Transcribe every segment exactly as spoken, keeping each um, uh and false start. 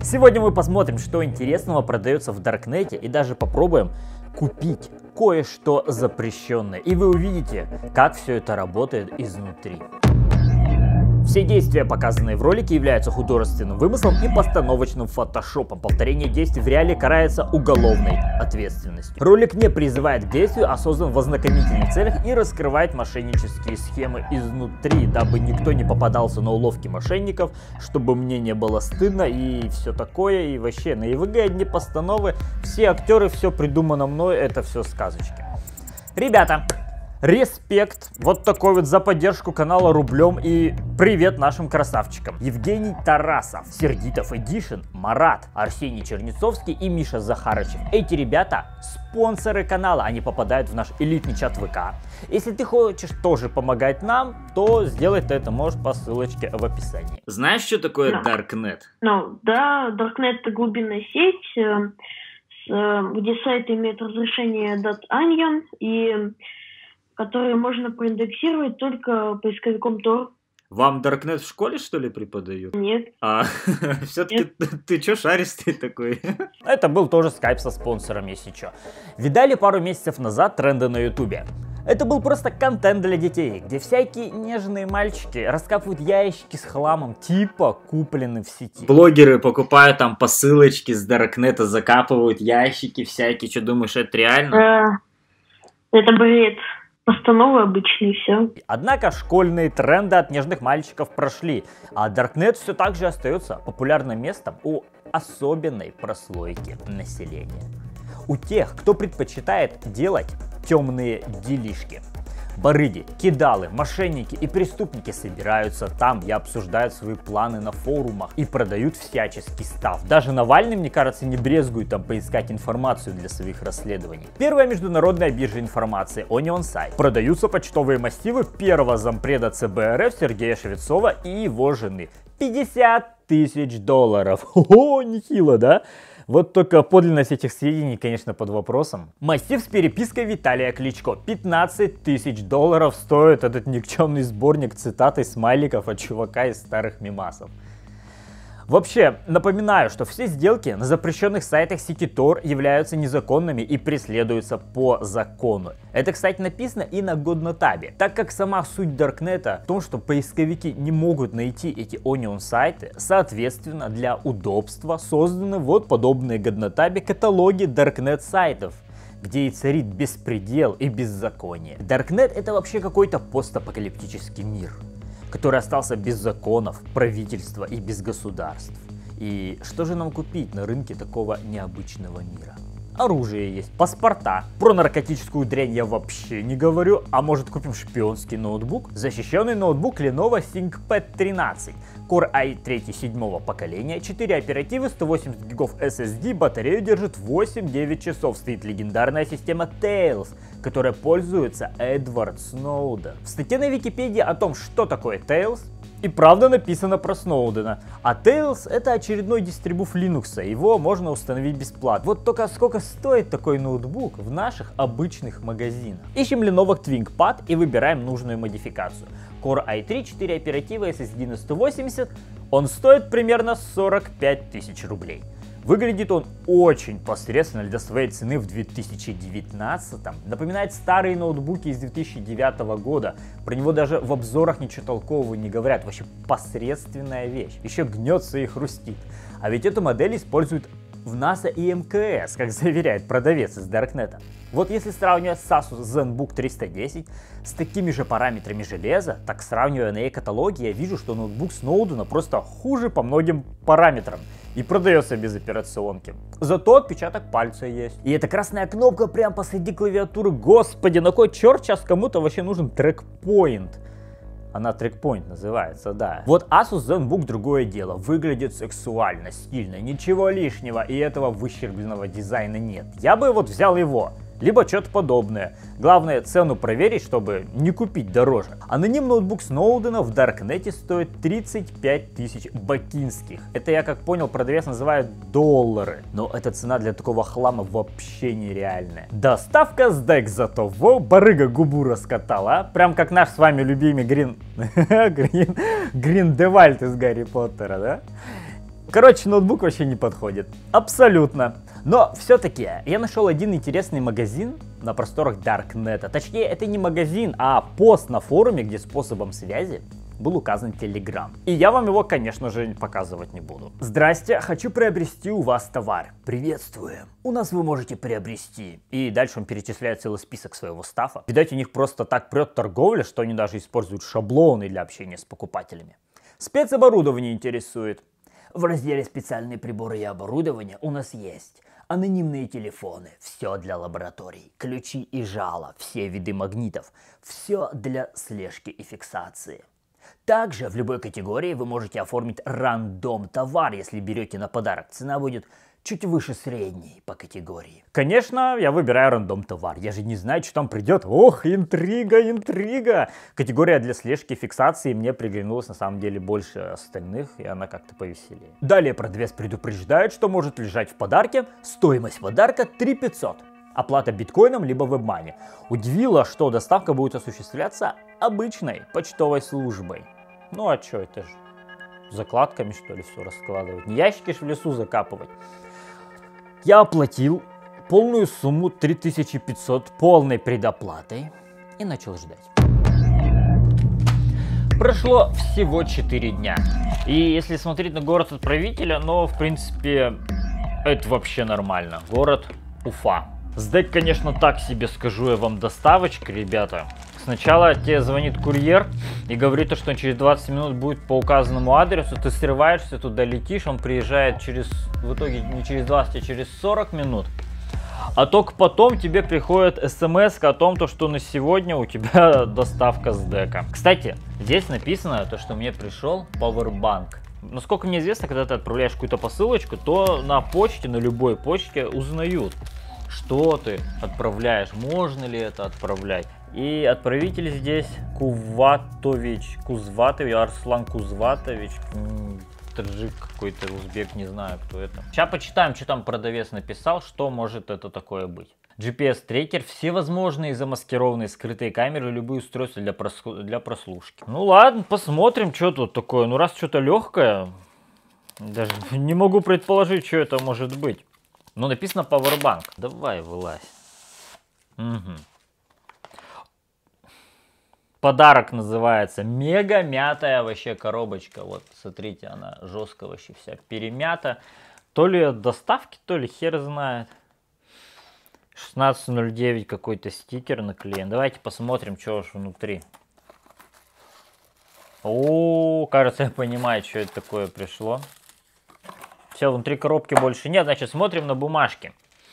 Сегодня мы посмотрим, что интересного продается в Даркнете, и даже попробуем купить кое-что запрещенное. И вы увидите, как все это работает изнутри. Все действия, показанные в ролике, являются художественным вымыслом и постановочным фотошопом. Повторение действий в реале карается уголовной ответственностью. Ролик не призывает к действию, а создан в ознакомительных целях и раскрывает мошеннические схемы изнутри, дабы никто не попадался на уловки мошенников, чтобы мне не было стыдно и все такое. И вообще на ЕВГ одни постановы, все актеры, все придумано мной, это все сказочки. Ребята, респект вот такой вот за поддержку канала рублем, и привет нашим красавчикам. Евгений Тарасов, Сердитов Эдишн, Марат, Арсений Чернецовский и Миша Захарычев. Эти ребята спонсоры канала, они попадают в наш элитный чат ВК. Если ты хочешь тоже помогать нам, то сделай ты это можешь по ссылочке в описании. Знаешь, что такое Да. Darknet? Ну, да, Darknet — это глубинная сеть, э, с, э, где сайт имеет разрешение .onion, и которые можно проиндексировать только поисковиком Tor. Вам Darknet в школе, что ли, преподают? Нет. А все-таки ты чё шаришь ты такой? Это был тоже скайп со спонсором, если чё. Видали пару месяцев назад тренды на ютубе? Это был просто контент для детей, где всякие нежные мальчики раскапывают ящики с хламом, типа купленный в сети. Блогеры покупают там посылочки с Даркнета, закапывают ящики всякие. Что думаешь, это реально? Э, это бред. Постановы обычные, все. Однако школьные тренды от нежных мальчиков прошли, а Darknet все так же остается популярным местом у особенной прослойки населения. У тех, кто предпочитает делать темные делишки. Барыги, кидалы, мошенники и преступники собираются там и обсуждают свои планы на форумах и продают всяческий став. Даже Навальный, мне кажется, не брезгует там поискать информацию для своих расследований. Первая международная биржа информации OnionSite. Продаются почтовые массивы первого зампреда ЦБ РФ Сергея Швецова и его жены. пятьдесят тысяч долларов. О, нехило, да? Вот только подлинность этих сведений, конечно, под вопросом. Массив с перепиской Виталия Кличко. пятнадцать тысяч долларов стоит этот никчемный сборник цитат и смайликов от чувака из старых мемасов. Вообще, напоминаю, что все сделки на запрещенных сайтах сети Tor являются незаконными и преследуются по закону. Это, кстати, написано и на Годнотабе, так как сама суть Даркнета в том, что поисковики не могут найти эти Onion сайты, соответственно, для удобства созданы вот подобные Годнотабе каталоги Даркнет сайтов, где и царит беспредел и беззаконие. Даркнет — это вообще какой-то постапокалиптический мир, который остался без законов, правительства и без государств. И что же нам купить на рынке такого необычного мира? Оружие есть, паспорта. Про наркотическую дрянь я вообще не говорю. А может, купим шпионский ноутбук? Защищенный ноутбук Lenovo ThinkPad тринадцать. Core ай три седьмого поколения, четыре оперативы, сто восемьдесят гигов эс эс ди, батарею держит восемь-девять часов. Стоит легендарная система Tails, которая пользуется Эдвард Сноуден. В статье на Википедии о том, что такое Tails, и правда написано про Сноудена. А Tails — это очередной дистрибуф Linux, его можно установить бесплатно. Вот только сколько стоит такой ноутбук в наших обычных магазинах? Ищем Lenovo ThinkPad и выбираем нужную модификацию. Core ай три, четыре оперативы, эс эс ди на сто восемьдесят, он стоит примерно сорок пять тысяч рублей. Выглядит он очень посредственно для своей цены в две тысячи девятнадцатом. Напоминает старые ноутбуки из две тысячи девятого года. Про него даже в обзорах ничего толкового не говорят. Вообще посредственная вещь. Еще гнется и хрустит. А ведь эту модель используют в НАСА и эм ка эс, как заверяет продавец из Даркнета. Вот если сравнивать с Asus ZenBook триста десять с такими же параметрами железа, так сравнивая на e-каталоге, я вижу, что ноутбук Сноудена просто хуже по многим параметрам и продается без операционки. Зато отпечаток пальца есть. И эта красная кнопка прям посреди клавиатуры. Господи, на кой черт сейчас кому-то вообще нужен трекпоинт? Она трекпоинт называется, да. Вот Asus ZenBook другое дело. Выглядит сексуально, стильно, ничего лишнего, и этого выщербленного дизайна нет. Я бы вот взял его. Либо что-то подобное. Главное, цену проверить, чтобы не купить дороже. Аноним ноутбук Сноудена в Даркнете стоит тридцать пять тысяч бакинских. Это, я как понял, продавец называет доллары. Но эта цена для такого хлама вообще нереальная. Доставка с дек зато. Во, барыга губу раскатала. Прям как наш с вами любимый Грин... Грин... Гриндевальд из Гарри Поттера, да? Короче, ноутбук вообще не подходит. Абсолютно. Но все-таки я нашел один интересный магазин на просторах Даркнета. Точнее, это не магазин, а пост на форуме, где способом связи был указан Telegram. И я вам его, конечно же, показывать не буду. Здрасте, хочу приобрести у вас товар. Приветствуем. У нас вы можете приобрести. И дальше он перечисляет целый список своего стафа. Видать, у них просто так прет торговля, что они даже используют шаблоны для общения с покупателями. Спецоборудование интересует. В разделе «Специальные приборы и оборудование» у нас есть анонимные телефоны, все для лабораторий, ключи и жало, все виды магнитов, все для слежки и фиксации. Также в любой категории вы можете оформить рандом товар, если берете на подарок. Цена будет чуть выше средней по категории. Конечно, я выбираю рандом товар. Я же не знаю, что там придет. Ох, интрига, интрига. Категория для слежки и фиксации мне приглянулась на самом деле больше остальных, и она как-то повеселее. Далее продавец предупреждает, что может лежать в подарке. Стоимость подарка три тысячи пятьсот. Оплата биткоином либо WebMoney. Удивило, что доставка будет осуществляться обычной почтовой службой. Ну а что, это же закладками что ли все раскладывать? Не ящики ж в лесу закапывать. Я оплатил полную сумму три тысячи пятьсот полной предоплатой и начал ждать. Прошло всего четыре дня. И если смотреть на город отправителя, ну, в принципе, это вообще нормально. Город Уфа. Сдать, конечно, так себе, скажу я вам, доставочка, ребята. Сначала тебе звонит курьер и говорит, что он через двадцать минут будет по указанному адресу. Ты срываешься, туда летишь, он приезжает через, в итоге не через двадцать, а через сорок минут. А только потом тебе приходит смс о том, что на сегодня у тебя доставка с дека. Кстати, здесь написано, то, что мне пришел Powerbank. Насколько мне известно, когда ты отправляешь какую-то посылочку, то на почте, на любой почте узнают, что ты отправляешь, можно ли это отправлять. И отправитель здесь Куватович, Кузватович, Арслан Кузватович, таджик какой-то, узбек, не знаю, кто это. Сейчас почитаем, что там продавец написал, что может это такое быть. джи пи эс-трекер, всевозможные замаскированные скрытые камеры, любые устройства для, прос... для прослушки. Ну ладно, посмотрим, что тут такое. Ну раз что-то легкое, даже не могу предположить, что это может быть. Но написано Powerbank. Давай, вылазь. Угу. Подарок называется. Мега мятая вообще коробочка. Вот, смотрите, она жестко вообще вся перемята. То ли от доставки, то ли хер знает. шестнадцать ноль девять какой-то стикер наклеен. Давайте посмотрим, что уж внутри. О, кажется, я понимаю, что это такое пришло. Все, внутри коробки больше нет. Значит, смотрим на бумажки.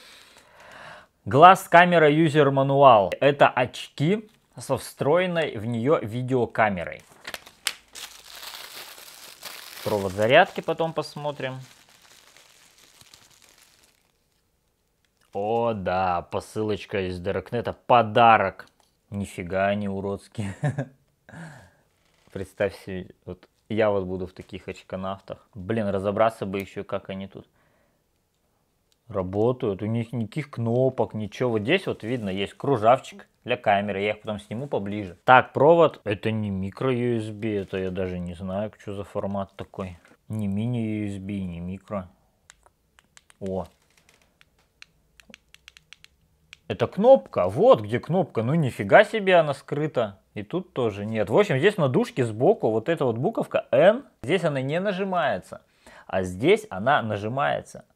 Глаз камера юзер мануал. Это очки со встроенной в нее видеокамерой. Провод зарядки потом посмотрим. О, да, посылочка из Даркнета. Подарок. Нифига не уродский. Представь себе, вот я вот буду в таких очконавтах. Блин, разобраться бы еще, как они тут работают. У них никаких кнопок, ничего. Вот здесь вот видно, есть кружавчик для камеры. Я их потом сниму поближе. Так, провод. Это не микро ю эс би. Это я даже не знаю, что за формат такой. Не мини ю эс би, не микро. О. Это кнопка. Вот где кнопка. Ну нифига себе она скрыта. И тут тоже нет. В общем, здесь на дужке сбоку вот эта вот буковка N. Здесь она не нажимается. А здесь она нажимается.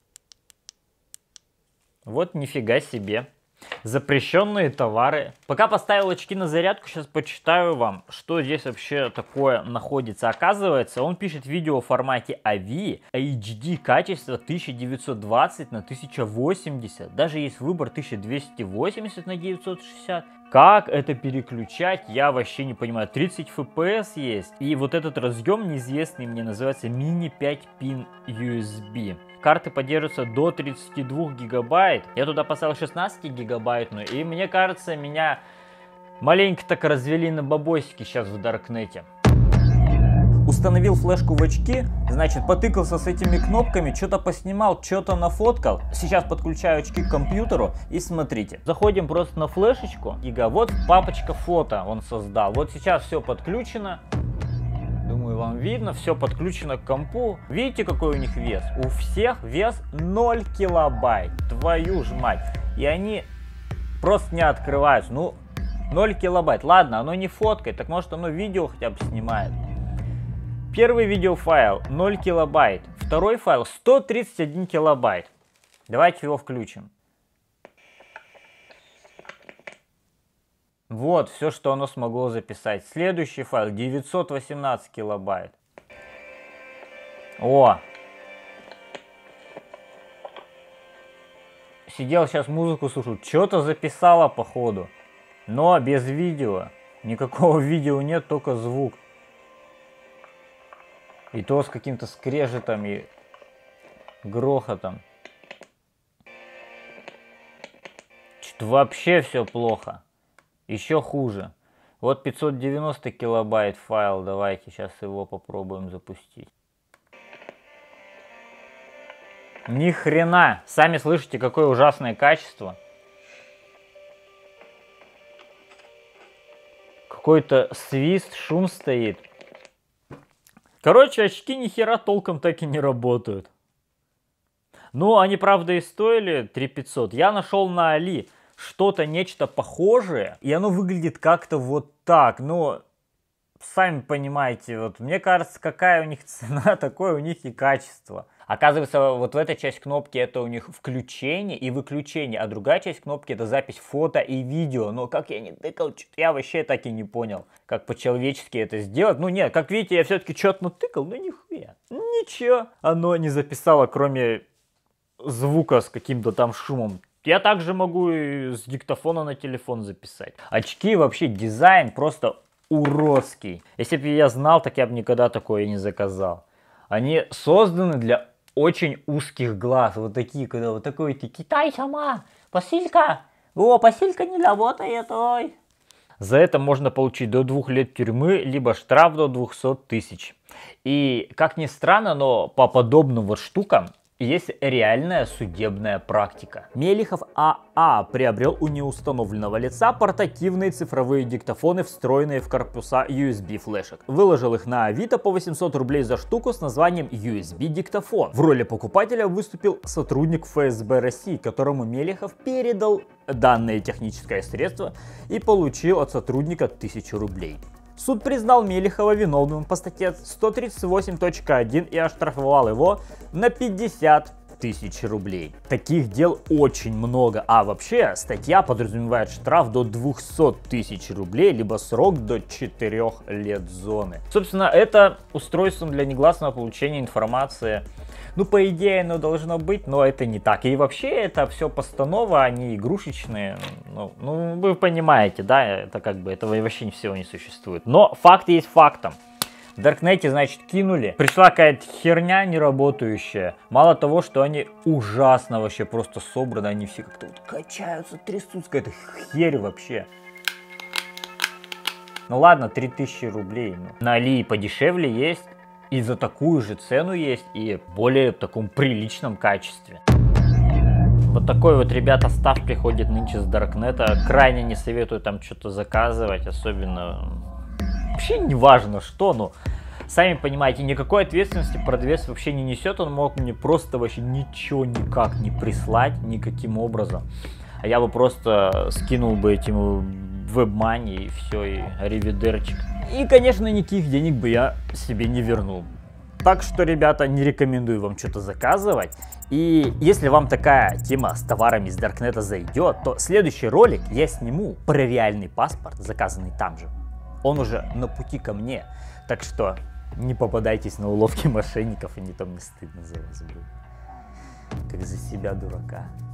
Вот нифига себе. Запрещенные товары. Пока поставил очки на зарядку, сейчас почитаю вам, что здесь вообще такое находится. Оказывается, он пишет видео в формате эй ви, эйч ди качество тысяча девятьсот двадцать на тысяча восемьдесят. Даже есть выбор тысяча двести восемьдесят на девятьсот шестьдесят. Как это переключать, я вообще не понимаю. тридцать эф пи эс есть. И вот этот разъем неизвестный мне называется мини пять пин ю эс би. Карты поддерживаются до тридцати двух гигабайт. Я туда поставил шестнадцать гигабайтную. И мне кажется, меня маленько так развели на бабосики сейчас в Даркнете. Установил флешку в очки, значит, потыкался с этими кнопками, что-то поснимал, что-то нафоткал. Сейчас подключаю очки к компьютеру и смотрите. Заходим просто на флешечку. Гига, вот папочка фото он создал. Вот сейчас все подключено. Думаю, вам видно, все подключено к компу. Видите, какой у них вес? У всех вес ноль килобайт. Твою ж мать. И они просто не открываются. Ну, ноль килобайт. Ладно, оно не фоткает, так может оно видео хотя бы снимает. Первый видеофайл ноль килобайт. Второй файл сто тридцать один килобайт. Давайте его включим. Вот все, что оно смогло записать. Следующий файл девятьсот восемнадцать килобайт. О! Сидел сейчас музыку слушал. Что-то записала походу. Но без видео. Никакого видео нет, только звук. И то с каким-то скрежетом и грохотом. Что-то вообще все плохо. Еще хуже. Вот пятьсот девяносто килобайт файл. Давайте сейчас его попробуем запустить. Ни хрена. Сами слышите, какое ужасное качество. Какой-то свист, шум стоит. Короче, очки ни хера толком так и не работают. Ну, они, правда, и стоили три тысячи пятьсот. Я нашел на Али что-то, нечто похожее, и оно выглядит как-то вот так. Но, сами понимаете, вот мне кажется, какая у них цена, такое у них и качество. Оказывается, вот в этой часть кнопки это у них включение и выключение, а другая часть кнопки это запись фото и видео. Но как я не тыкал, я вообще так и не понял, как по-человечески это сделать. Ну нет, как видите, я все-таки что-то натыкал, но нихуя. Ничего оно не записало, кроме звука с каким-то там шумом. Я также могу и с диктофона на телефон записать. Очки вообще, дизайн просто уродский. Если бы я знал, так я бы никогда такое не заказал. Они созданы для очень узких глаз. Вот такие, когда вот такой ты Китай сама, посылка. О, посылка не работает, ой. За это можно получить до двух лет тюрьмы, либо штраф до двухсот тысяч. И как ни странно, но по подобным вот штукам есть реальная судебная практика. Мелихов А А приобрел у неустановленного лица портативные цифровые диктофоны, встроенные в корпуса ю эс би флешек. Выложил их на Авито по восемьсот рублей за штуку с названием ю эс би диктофон. В роли покупателя выступил сотрудник эф эс бэ России, которому Мелихов передал данное техническое средство и получил от сотрудника тысячу рублей. Суд признал Мелихова виновным по статье сто тридцать восемь точка один и оштрафовал его на пятьдесят тысяч рублей. Таких дел очень много, а вообще статья подразумевает штраф до двухсот тысяч рублей, либо срок до четырёх лет зоны. Собственно, это устройством для негласного получения информации. Ну, по идее, оно должно быть, но это не так. И вообще, это все постанова, они игрушечные. Ну, ну, вы понимаете, да, это как бы, этого вообще всего не существует. Но факт есть фактом. В Даркнете, значит, кинули. Пришла какая-то херня неработающая. Мало того, что они ужасно вообще просто собраны, они все как-то вот качаются, трясутся, какая-то херь вообще. Ну ладно, три тысячи рублей. Ну. На Али подешевле есть. И за такую же цену есть, и в более таком приличном качестве. Вот такой вот, ребята, став приходит нынче с Даркнета. Крайне не советую там что-то заказывать, особенно... Вообще не важно что, но... Сами понимаете, никакой ответственности продавец вообще не несет. Он мог мне просто вообще ничего никак не прислать, никаким образом. А я бы просто скинул бы этим... WebMoney и все, и аривидерчик. И, конечно, никаких денег бы я себе не вернул. Так что, ребята, не рекомендую вам что-то заказывать. И если вам такая тема с товарами из Даркнета зайдет, то следующий ролик я сниму про реальный паспорт, заказанный там же. Он уже на пути ко мне. Так что не попадайтесь на уловки мошенников, и не то мне стыдно за вас будет. Как за себя, дурака.